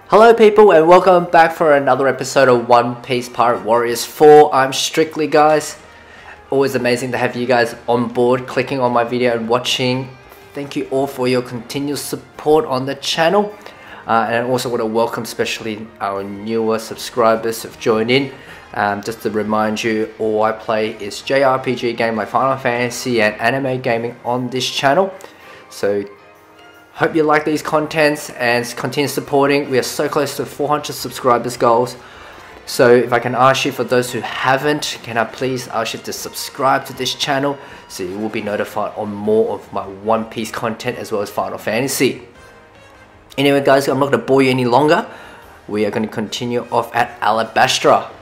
Hello people and welcome back for another episode of One Piece Pirate Warriors 4. I'm Strictly, guys. Always amazing to have you guys on board, clicking on my video and watching. Thank you all for your continuous support on the channel. And I also want to welcome especially our newer subscribers who've joined in. Just to remind you, all I play is JRPG game like Final Fantasy and anime gaming on this channel. So hope you like these contents and continue supporting. We are so close to 400 subscribers goals. So if I can ask you, for those who haven't, can I please ask you to subscribe to this channel so you will be notified on more of my One Piece content as well as Final Fantasy. Anyway guys, I'm not going to bore you any longer. We are going to continue off at Alabastra.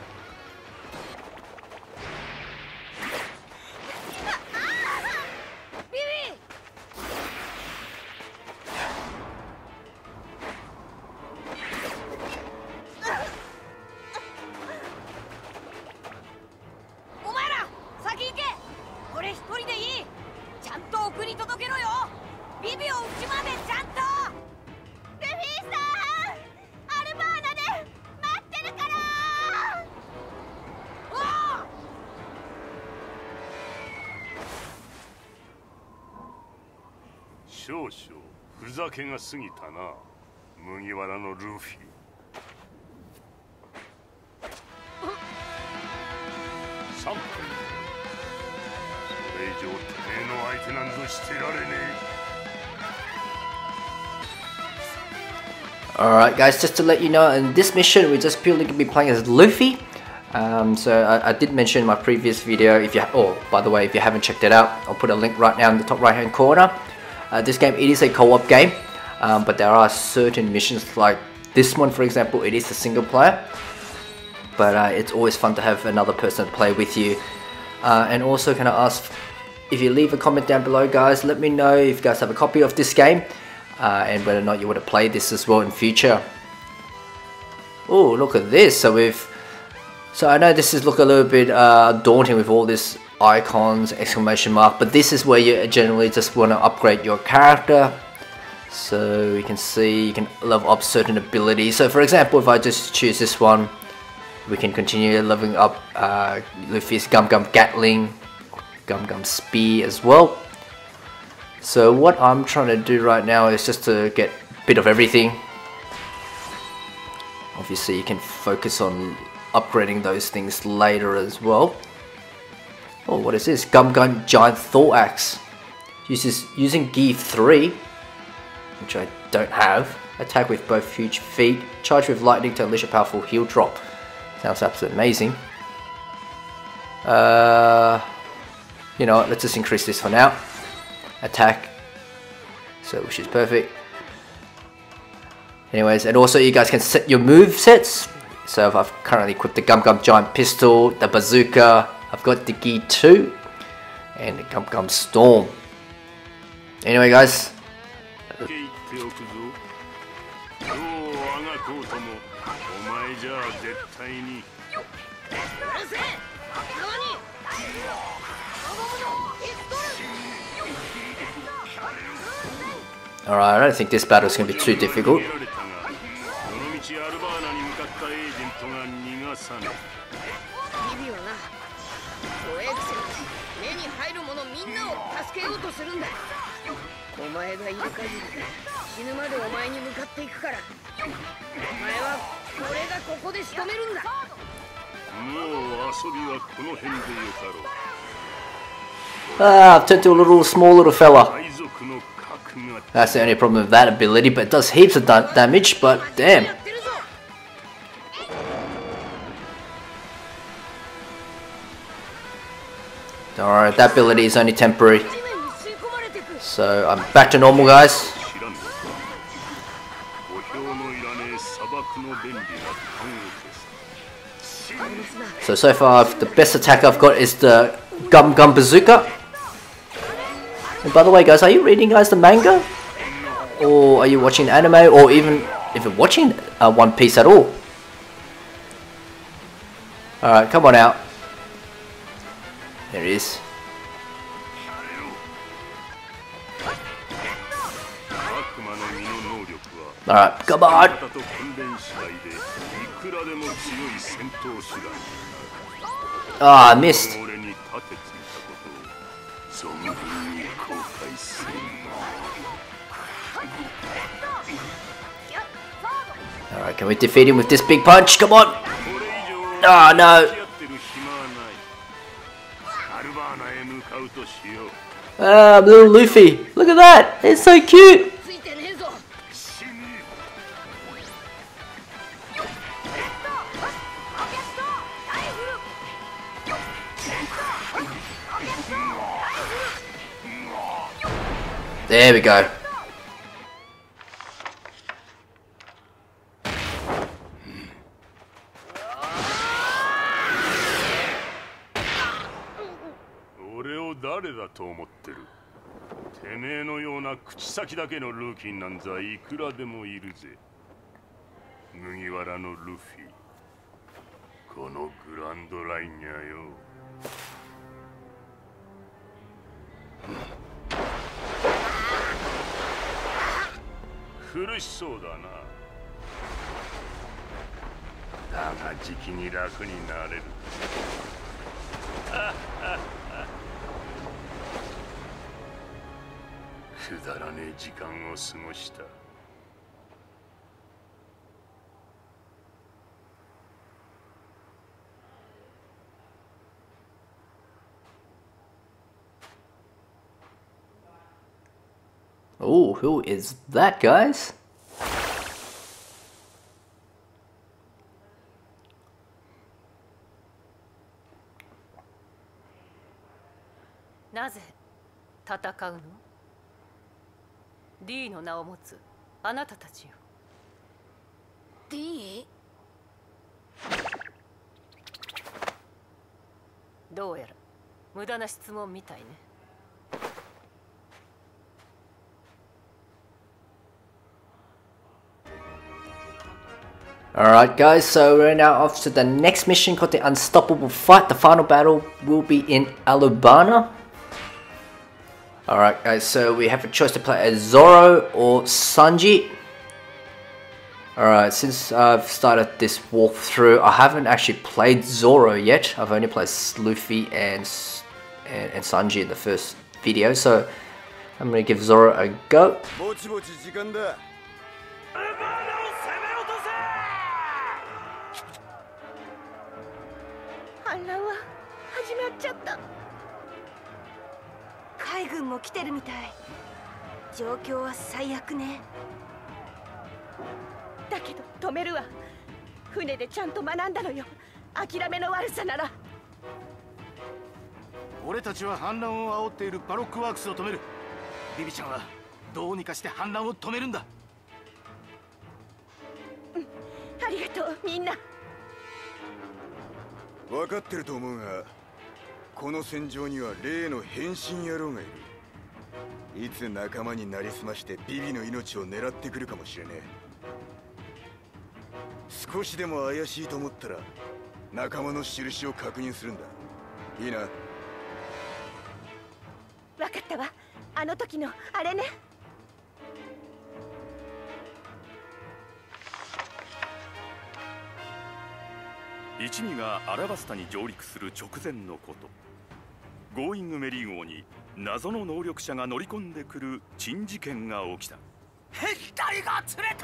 Alright guys, just to let you know, in this mission we're just purely going to be playing as Luffy. So I did mention in my previous video, by the way, if you haven't checked it out, I'll put a link right now in the top right hand corner. This game, it is a co-op game, but there are certain missions like this one, for example, it is a single player. But it's always fun to have another person to play with you. And also, can I ask, if you leave a comment down below guys, let me know if you guys have a copy of this game. And whether or not you want to play this as well in future. Oh, look at this! So I know this is look a little bit daunting with all this icons, exclamation mark, but this is where you generally just want to upgrade your character. So you can see you can level up certain abilities. So for example, if I just choose this one, we can continue leveling up Luffy's Gum Gum Gatling, Gum Gum Spear as well. So what I'm trying to do right now is just to get a bit of everything. Obviously you can focus on upgrading those things later as well. Oh, what is this? Gum Gum Giant Thor Axe. Using Gear 3, which I don't have. Attack with both huge feet. Charge with lightning to unleash a powerful heal drop. Sounds absolutely amazing. You know what, let's just increase this for now. Attack, so which is perfect. Anyways, and also you guys can set your move sets. So I've currently equipped the Gum Gum Giant Pistol, the Bazooka, I've got the Gear 2 and the Gum Gum Storm. Anyway guys, alright, I don't think this battle is going to be too difficult. I've turned to a small little fella. That's the only problem with that ability, but it does heaps of damage, but damn. Alright, that ability is only temporary. So I'm back to normal guys. So far the best attack I've got is the Gum Gum Bazooka. And by the way guys, are you reading guys the manga? Or are you watching anime? Or even if you're watching One Piece at all? Alright, come on out. There it is. Alright, come on! Ah, I missed. Alright, can we defeat him with this big punch? Come on! Oh no! Ah, little Luffy! Look at that! It's so cute! There we go. Oh, who is that, guys? なぜ戦うの？ D の名を持つあなたたちよ。 D？ どうやら無駄な質問みたいね。 Alright guys, so we're now off to the next mission called the Unstoppable Fight. The final battle will be in Alabana. Alright guys, so we have a choice to play as Zoro or Sanji. Alright, since I've started this walkthrough, I haven't actually played Zoro yet. I've only played Luffy and Sanji in the first video, so I'm going to give Zoro a go. "一味がアラバスタに上陸する直前のこと、ゴーイングメリー号に謎の能力者が乗り込んでくる珍事件が起きた。兵器隊が釣れた。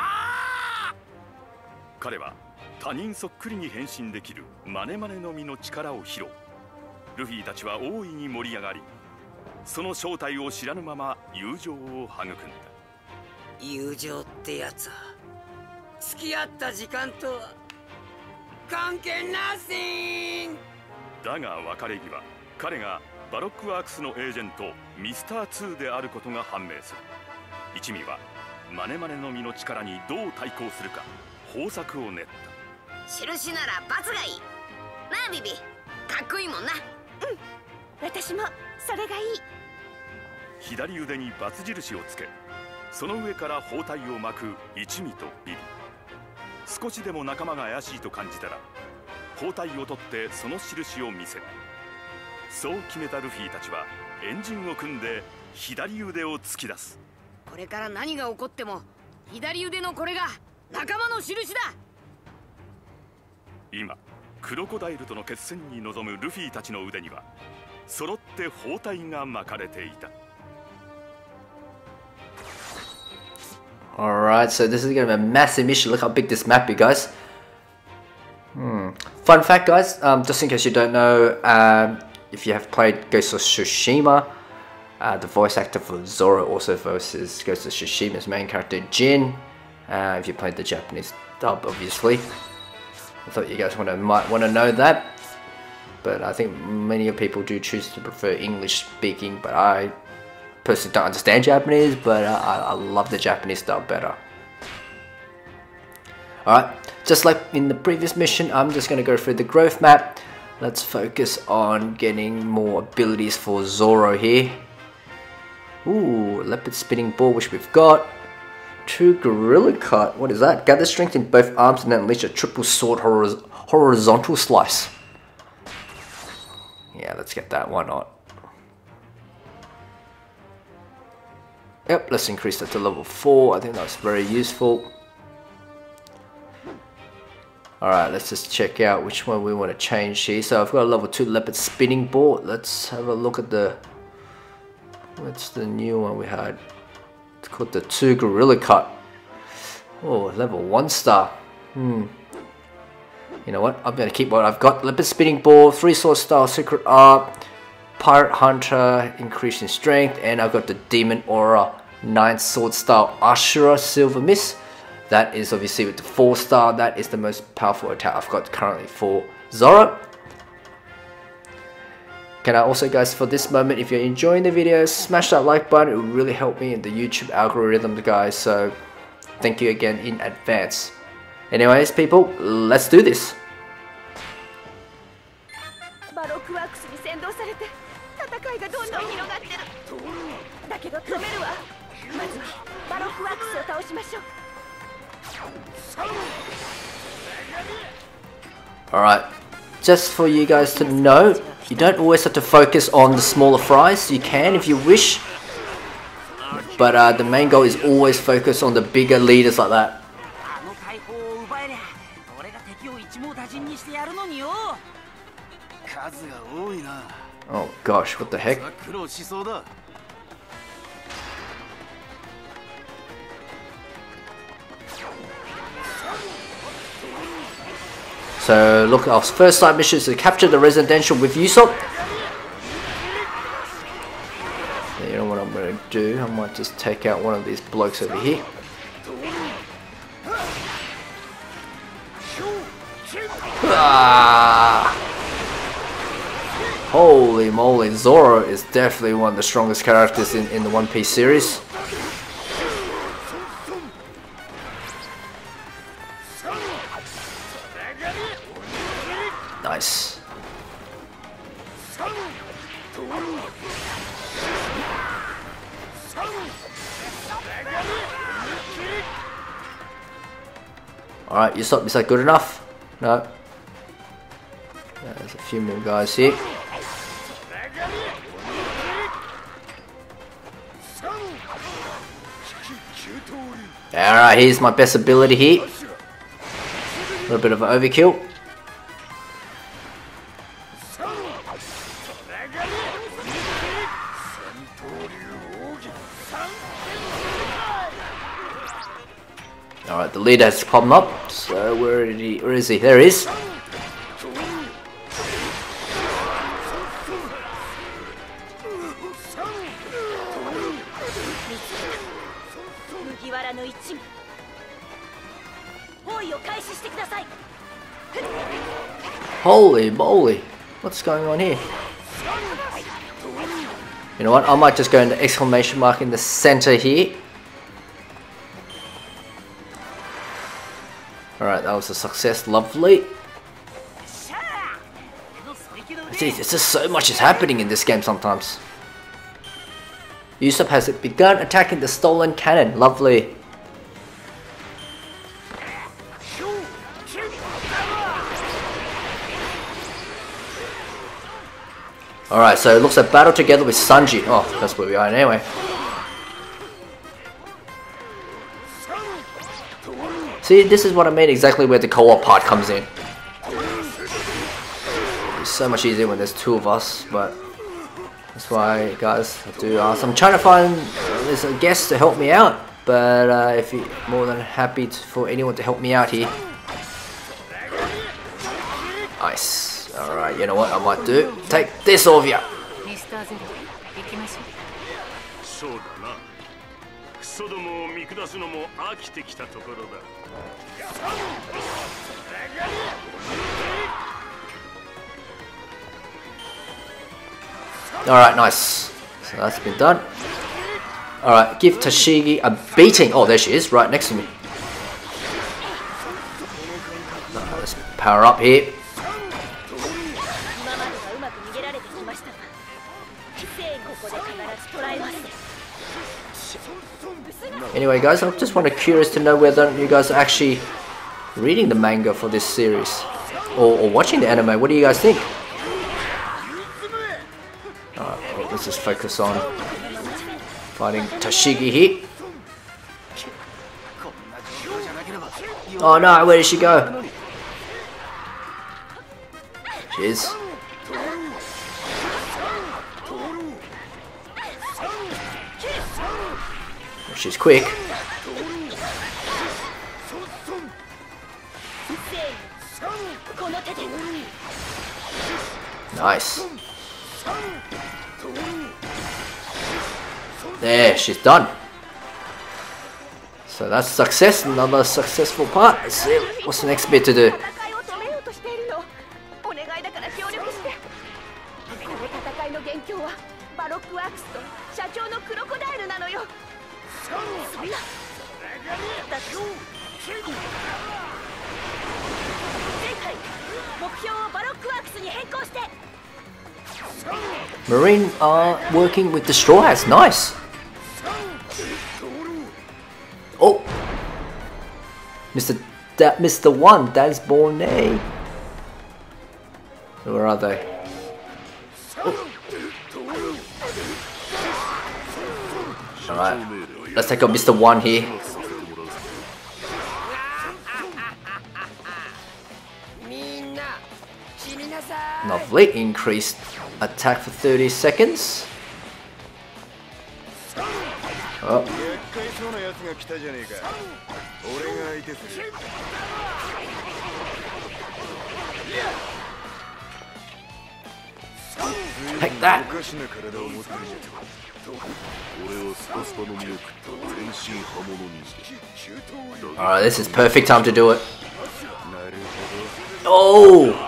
彼は他人そっくりに変身できるマネマネの実の力を披露。ルフィたちは大いに盛り上がり、その正体を知らぬまま友情を育んだ。 友情ってやつは付き合った時間とは関係なしん。 だが別れ際、彼がバロックワークスのエージェントミスター2であることが判明する。一味はマネマネの実の力にどう対抗するか方策を練った。 印なら罰がいいなあビビ、かっこいいもんな。私もそれがいい。 左腕にバツ印をつけ、その上から包帯を巻く一味とビビ。少しでも仲間が怪しいと感じたら包帯を取ってその印を見せる。そう決めたルフィたちはエンジンを組んで左腕を突き出す。 これから何が起こっても左腕のこれが仲間の印だ。 今クロコダイルとの決戦に臨むルフィたちの腕には揃って包帯が巻かれていた。 Alright, so this is gonna be a massive mission. Look how big this map is, guys. Fun fact, guys, just in case you don't know, if you have played Ghost of Tsushima, the voice actor for Zoro also voices Ghost of Tsushima's main character Jin. If you played the Japanese dub, obviously. I thought you guys might want to know that, but I think many people do choose to prefer English speaking, but I personally don't understand Japanese, but I love the Japanese dub better. Alright, just like in the previous mission, I'm just going to go through the growth map. Let's focus on getting more abilities for Zoro here. Ooh, Leopard Spinning Ball, which we've got. True Gorilla Cut, what is that? Gather strength in both arms and then unleash a triple sword horizontal slice. Yeah, let's get that, why not? Yep, let's increase that to level 4, I think that's very useful. Alright, let's just check out which one we want to change here. So I've got a level 2 Leopard Spinning Ball. Let's have a look at the... What's the new one we had? It's called the 2 Gorilla Cut. Oh, level 1 star. You know what? I'm going to keep what I've got. Leopard Spinning Ball, 3 Sword Style Secret Art, Pirate Hunter, increase in strength, and I've got the Demon Aura 9 Sword Style Ashura Silver Mist. That is obviously with the 4 star, that is the most powerful attack I've got currently for Zoro. Can I also, guys, for this moment, if you're enjoying the video, smash that like button. It will really help me in the YouTube algorithm, guys, so thank you again in advance. Anyways, people, let's do this. Alright, just for you guys to know, you don't always have to focus on the smaller fries. You can if you wish, but the main goal is always focus on the bigger leaders like that. Oh gosh, what the heck? So look, our first side mission is to capture the residential with Usopp. You know what I'm going to do? I might just take out one of these blokes over here. Ah! Holy moly, Zoro is definitely one of the strongest characters in the One Piece series. Nice. Alright, Usopp, is that good enough? No. There's a few more guys here. Alright, here's my best ability here. A little bit of an overkill. Alright, the leader has come up, so where is he? There he is. Holy moly, what's going on here? You know what, I might just go into exclamation mark in the center here. Alright, that was a success, lovely. See, there's just so much is happening in this game sometimes. Usopp has begun attacking the stolen cannon, lovely. Alright, so it looks like battle together with Sanji. Oh, that's where we are anyway. See, this is what I mean, exactly where the co-op part comes in. It's so much easier when there's two of us, but that's why, guys, I do ask. I'm trying to find there's a guest to help me out, but if you're more than happy for anyone to help me out here. Nice. Alright, you know what I might do? Take this off ya! ミスターゼロ行きましょう。 そうだな。クソどもを見下すのも飽きてきたところだ。 Alright, nice. So that's been done. Alright, give Tashigi a beating. Oh, there she is, right next to me. Let's power up here. Anyway, guys, I just want to curious to know whether you guys are actually reading the manga for this series or watching the anime. What do you guys think? Alright, let's just focus on fighting Tashigi here. Oh no, where did she go? She is. She's quick. Nice. There, she's done. So that's success, another successful part. Let's see what's the next bit to do. Marine are working with the Straw Hats, nice. Oh, Mr. One, that's Bornay. Where are they? Oh. Alright, let's take out Mr. One here. Lovely, increased attack for 30 seconds. Oh. Take that! Alright, this is perfect time to do it. Oh!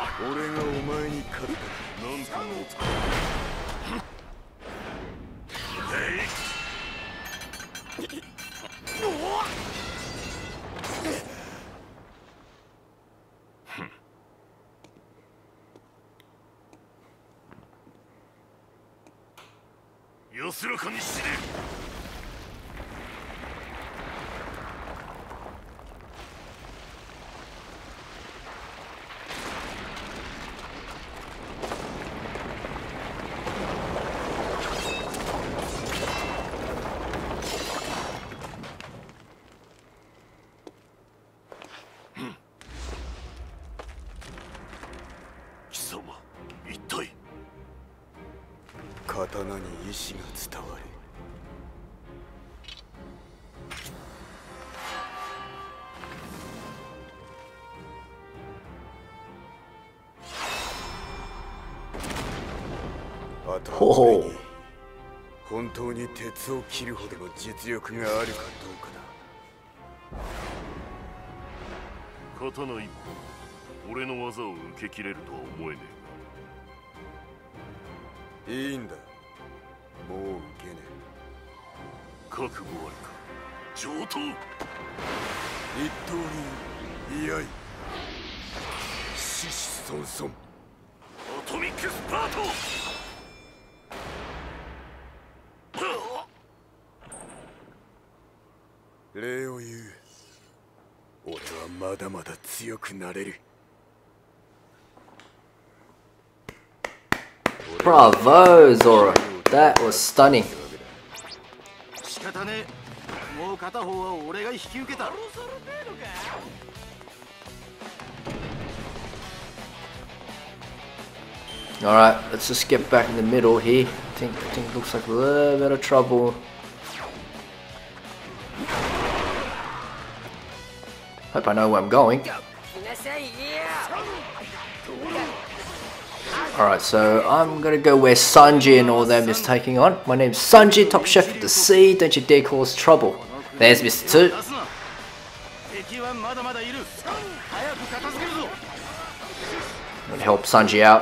Oh. 本当に鉄を切るほどの実力があるかどうかだ。 刀一本、俺の技を受け切れるとは思えねえが。いいんだ。もう受けねえ。覚悟あるか。上等。一刀流、居合。獅子孫孫。アトミックスパート。礼を言う。俺はまだまだ強くなれる。 Bravo, Zora. That was stunning. 仕方ねえ。 もう片方は俺が引き受けた。 Alright, let's just get back in the middle here. I think it looks like a little bit of trouble. Hope I know where I'm going. Alright, so I'm gonna go where Sanji and all them is taking on. My name's Sanji, top chef of the sea. Don't you dare cause trouble. There's Mr. 2. I'm gonna help Sanji out.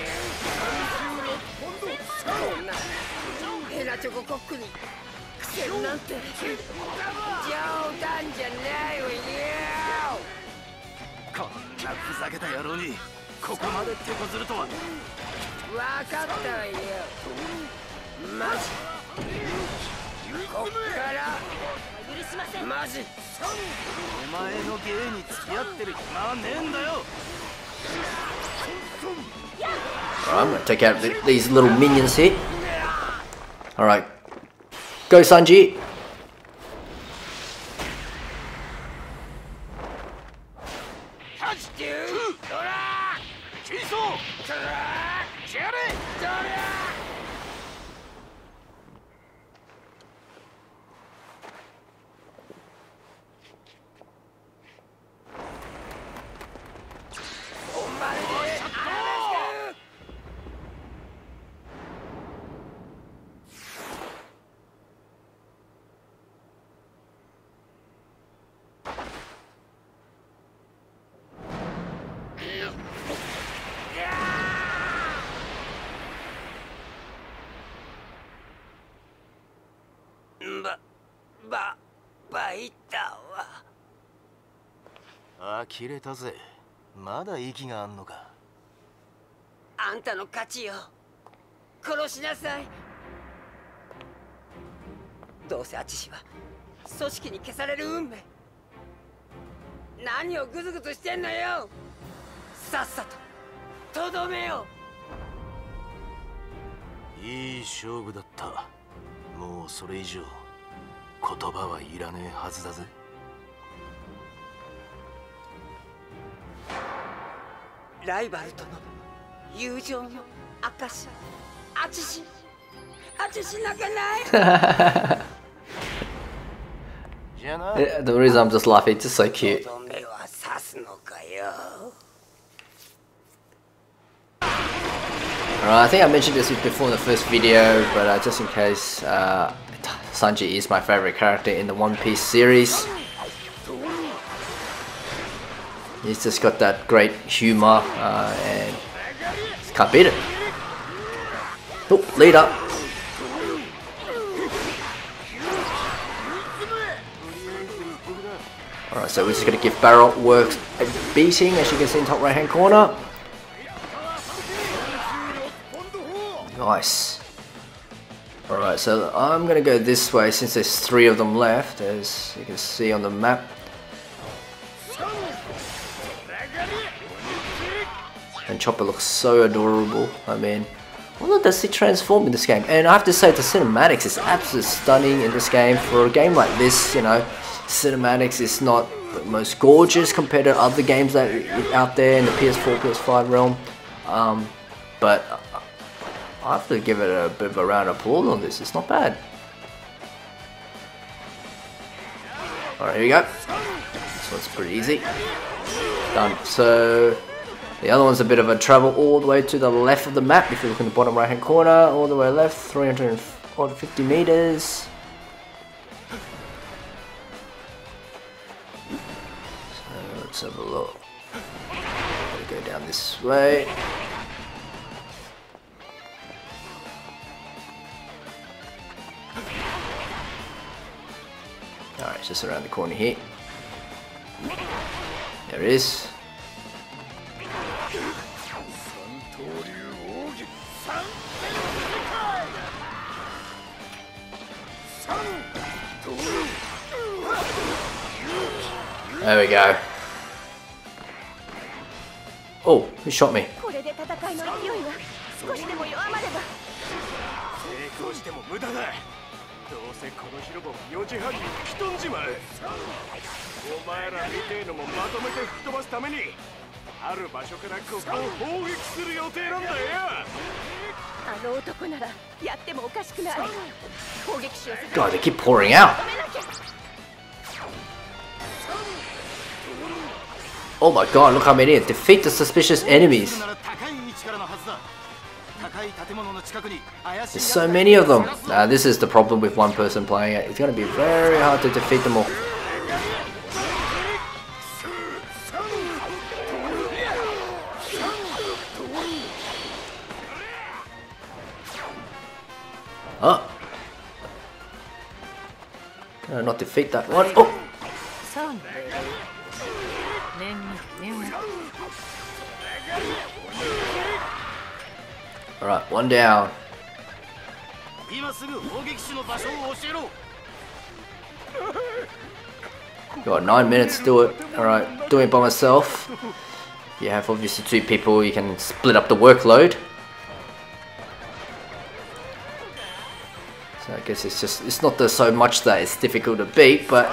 Alright, I'm gonna take out these little minions here. Alright, go Sanji. Ah, 切れたぜ。まだ息があんのか。 あんたの勝ちよ。殺しなさい。どうせアチシは組織に消される運命。何をグズグズしてんのよ。さっさととどめよ。 いい勝負だった。もうそれ以上言葉はいらねえはずだぜ。 ライバルとの友情の証。アチシ泣かない。 Yeah, the reason I'm just laughing, it's just so cute. Alright, I think I mentioned this before in the first video, but just in case, Sanji is my favorite character in the One Piece series. He's just got that great humor, and can't beat it. Oh, leader. Alright, so we're just going to give Barrel Works a beating, as you can see in the top right hand corner. Nice. Alright, so I'm going to go this way since there's 3 of them left, as you can see on the map. And Chopper looks so adorable. I mean, well, does he transform in this game? And I have to say, the cinematics is absolutely stunning in this game. For a game like this, you know, cinematics is not the most gorgeous compared to other games that are out there in the PS4, PS5 realm. But I have to give it a bit of a round of applause on this. It's not bad. Alright, here we go. This one's pretty easy. Done. So the other one's a bit of a travel all the way to the left of the map. If you look in the bottom right hand corner, all the way left, 350 meters. So let's have a look. Go down this way. Alright, just around the corner here. There it is. There we go. Oh, who shot me? どうせこの広場4時半に吹き飛んじまう。お前らみてえのもまとめて吹き飛ばすためにある場所からここを砲撃する予定なんだよ。 あの男ならやってもおかしくない。攻撃しよう。 God, they keep pouring out. Oh my god, look how many. Defeat the suspicious enemies. There's so many of them. This is the problem with one person playing it. It's going to be very hard to defeat them all. Oh. Can I not defeat that one? Oh! Alright, one down. Got 9 minutes to do it. Alright, doing it by myself. If you have obviously 2 people, you can split up the workload. So I guess it's not so much that it's difficult to beat, but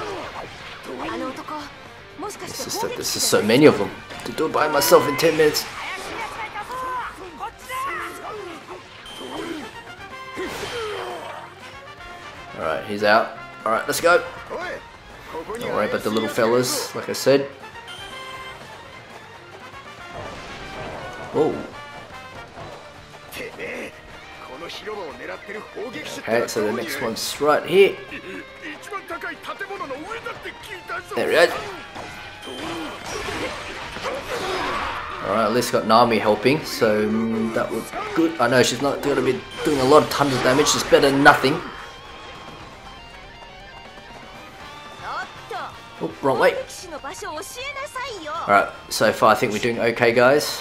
it's just that there's just so many of them. To do it by myself in 10 minutes. Alright, he's out. Alright, let's go. Don't worry about the little fellas, like I said. Whoa. Okay, so the next one's right here. There we go. Alright, at least got Nami helping, so that was good. I know she's not going to be doing a lot of tons of damage, it's better than nothing. Oh, wrong way. Alright, so far I think we're doing okay, guys.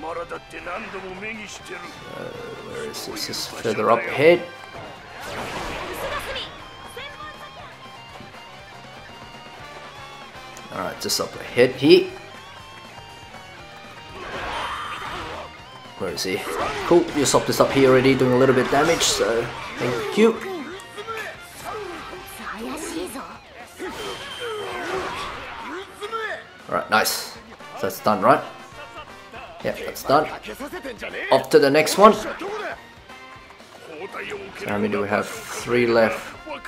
Where is this? This is further up ahead. Alright, just up ahead here. Where is he? Cool, you swapped this up here already, doing a little bit of damage, so thank you. Alright, nice. So that's done, right? Yeah, that's done. Off to the next one. So how many do we have? 3 left.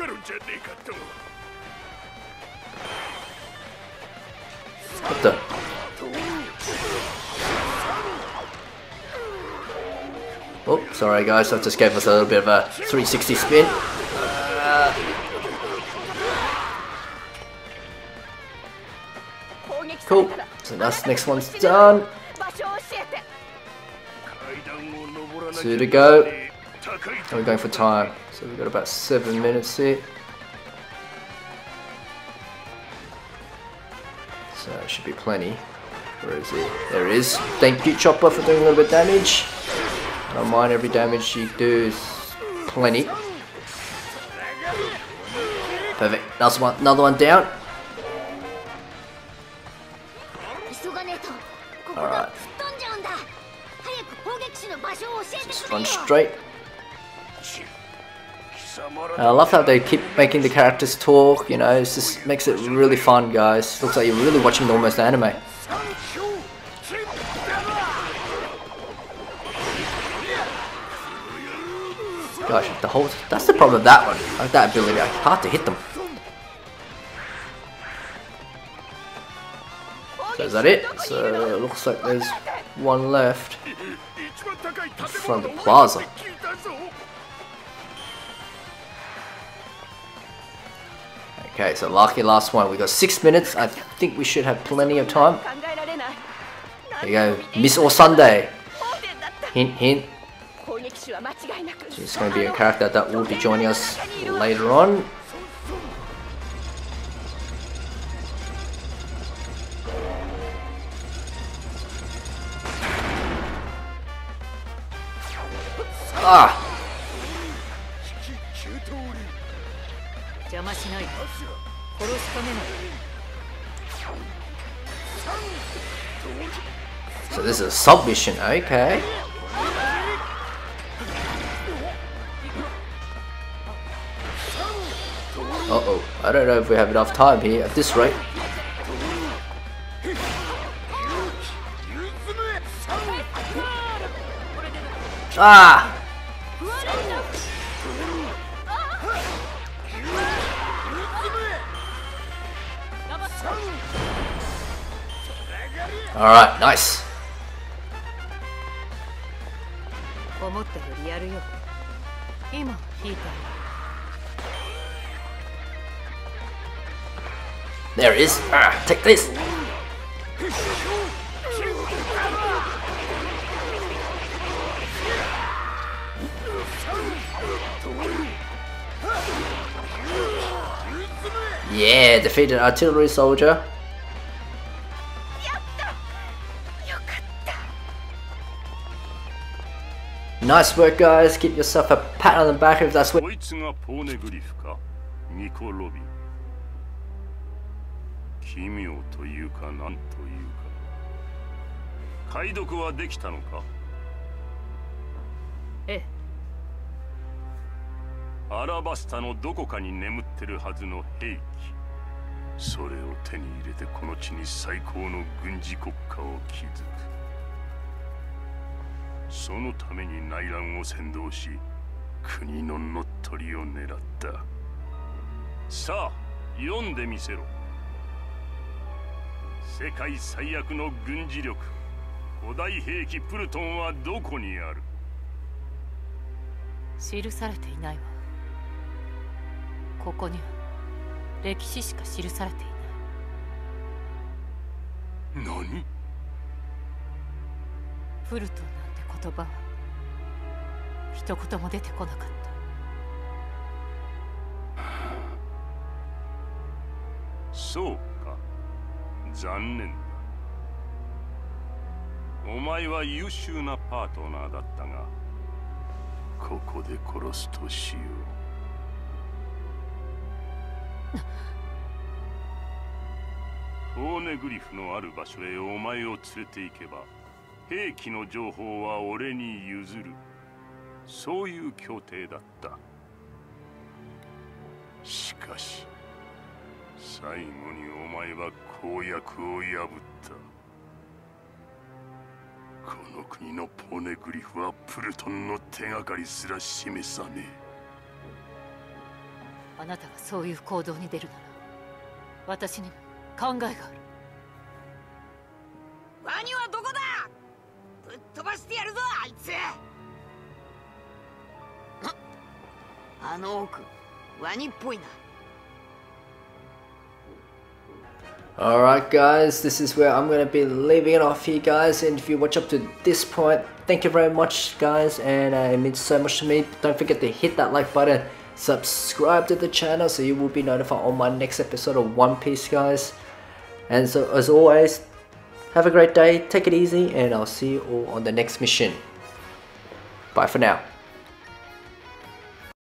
What the? Oh, sorry guys, I just gave us a little bit of a 360 spin. Cool, so that's next one's done. 2 to go. And we're going for time, so we've got about 7 minutes here. So it should be plenty. Where is he? There it is. Thank you, Chopper, for doing a little bit of damage. I don't mind, every damage you do is plenty. Perfect. Another one down. Alright. Just run straight. And I love how they keep making the characters talk, you know, it just makes it really fun, guys. Looks like you're really watching almost anime. Gosh, that's the problem with that one. I like that ability, it's hard to hit them. So is that it? So it looks like there's one left from the plaza. Okay, so lucky last one. We got 6 minutes. I think we should have plenty of time. There you go, Miss All Sunday. Hint, hint. She's going to be a character that will be joining us later on. Ah! So this is a sub-mission, okay. Uh-oh, I don't know if we have enough time here at this rate. Ah! Alright, nice. 思ったよりやるよ。今引いた。 There it is. Ah, take this. Yeah, defeated artillery soldier. Nice work, guys. Give yourself a pat on the back if that's what. こいつがポーネグリフか、ニコ・ロビン。奇妙というかなんというか。解読はできたのか？ ええ。 アラバスタのどこかに眠ってるはずの兵器。それを手に入れてこの地に最高の軍事国家を築く。そのために内乱を扇動し、国の乗っ取りを狙った。さあ、読んでみせろ。世界最悪の軍事力、古代兵器プルトンはどこにある？ 記されていないわ。ここには歴史しか記されていない。 何？ プルトンなんて言葉は一言も出てこなかった。 そうか、残念だ。お前は優秀なパートナーだったが、ここで殺すとしよう。ポーネグリフのある場所へお前を連れて行けば、兵器の情報は俺に譲る。そういう協定だった。しかし最後にお前は公約を破った。この国のポーネグリフはプルトンの手がかりすら示さねえ。 あなたがそういう行動に出るなら、私にも考えがある。 ワニはどこだ？ぶっ飛ばしてやるぞ、あいつ。あの奥、ワニっぽいな。 Alright guys, this is where I'm going to be leaving it off here guys, and if you watch up to this point, thank you very much guys, and it means so much to me. Don't forget to hit that like button, subscribe to the channel so you will be notified on my next episode of One Piece guys. And so as always, have a great day, take it easy, and I'll see you all on the next mission. Bye for now.